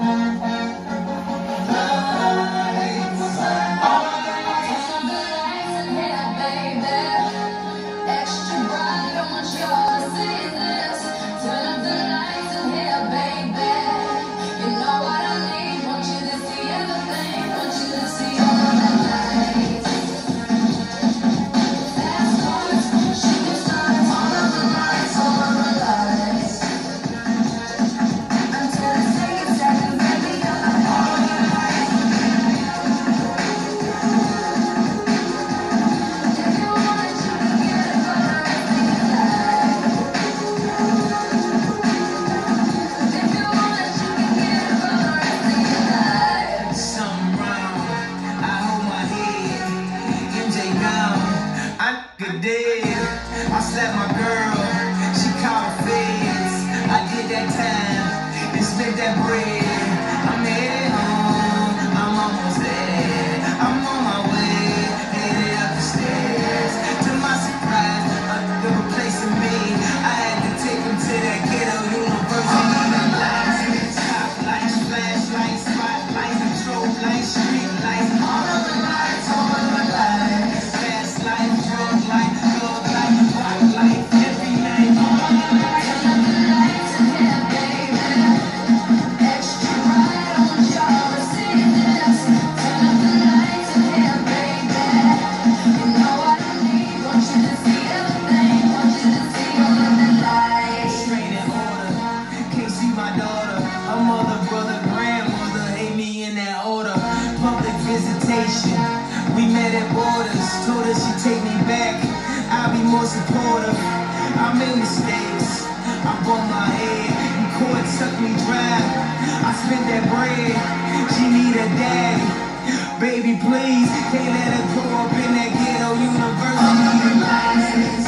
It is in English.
I slapped my girl, she called her feds. I did that time and spent that bread. I'm headed home, I'm almost there. I'm on my way, headed up the stairs. To my surprise, they were replacing me. I had to take them to that ghetto university. Lights, top lights, flashlights, spotlights, control lights, street lights, all of the lights, all of the lights. Fast life, drug life, thug life, rock life, every night, all of the lights. Turn up the lights in here, baby. Extra bright, I want y'all to see this. Turn up the lights in here, baby. You know what I need, want you to see everything, want you to see all of the lights. Straight in order, can't see my daughter. Her mother, brother, grandmother, hate me in that order. Public visitation, we met at Borders. Told her she'd take me back, I'll be more supportive. I made mistakes, I bumped my head, and court sucked me dry. I spent that bread, she need a daddy. Baby, please, can't let her grow up in that ghetto university.